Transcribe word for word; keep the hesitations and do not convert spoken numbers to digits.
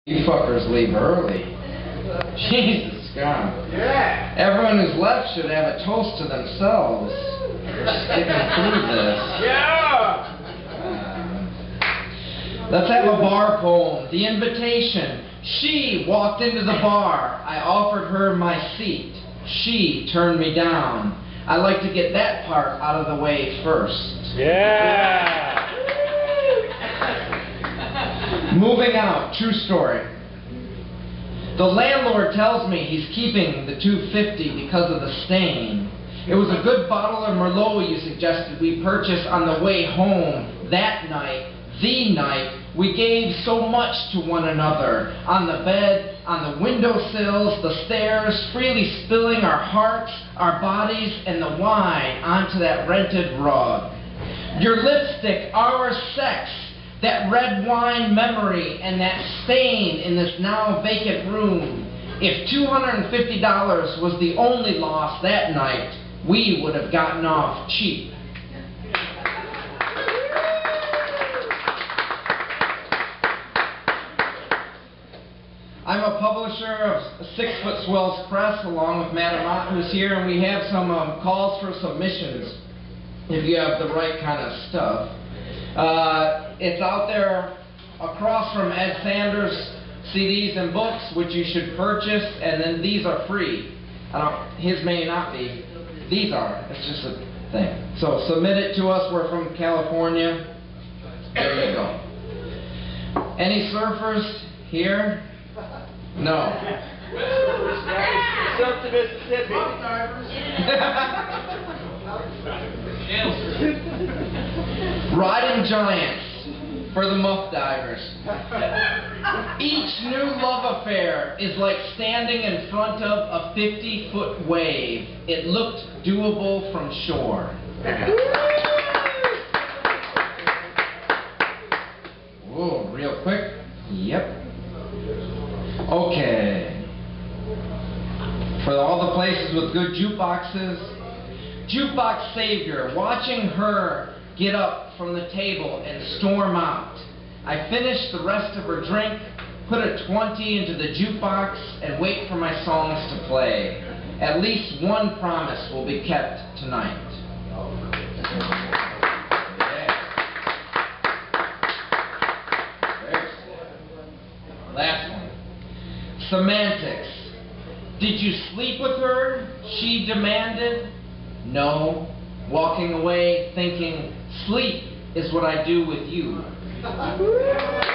You fuckers leave early. Jesus God. Yeah. Everyone who's left should have a toast to themselves for sticking through this. Yeah. Um, let's have a bar poem. The invitation. She walked into the bar. I offered her my seat. She turned me down. I like to get that part out of the way first. Yeah. Moving out, true story. The landlord tells me he's keeping the two fifty because of the stain. It was a good bottle of Merlot you suggested we purchase on the way home. That night, the night, we gave so much to one another. On the bed, on the windowsills, the stairs, freely spilling our hearts, our bodies, and the wine onto that rented rug. Your lipstick, our sex, that red wine memory, and that stain in this now vacant room. If two hundred fifty dollars was the only loss that night, we would have gotten off cheap. I'm a publisher of Six Foot Swells Press along with Matt Amott, who's here, and we have some um, calls for submissions if you have the right kind of stuff. Uh, it's out there across from Ed Sanders' C Ds and books, which you should purchase, and then these are free. I don't, his may not be. These are. It's just a thing. So submit it to us. We're from California. There you go. Any surfers here? No. Surf to Mississippi. Riding giants for the muff divers. Each new love affair is like standing in front of a fifty foot wave. It looked doable from shore. Whoa, real quick. Yep. Okay. For all the places with good jukeboxes, Jukebox Savior, watching her get up from the table and storm out. I finish the rest of her drink, put a twenty into the jukebox, and wait for my songs to play. At least one promise will be kept tonight. Yeah. Last one. Semantics. Did you sleep with her? She demanded. No. Walking away thinking, sleep is what I do with you.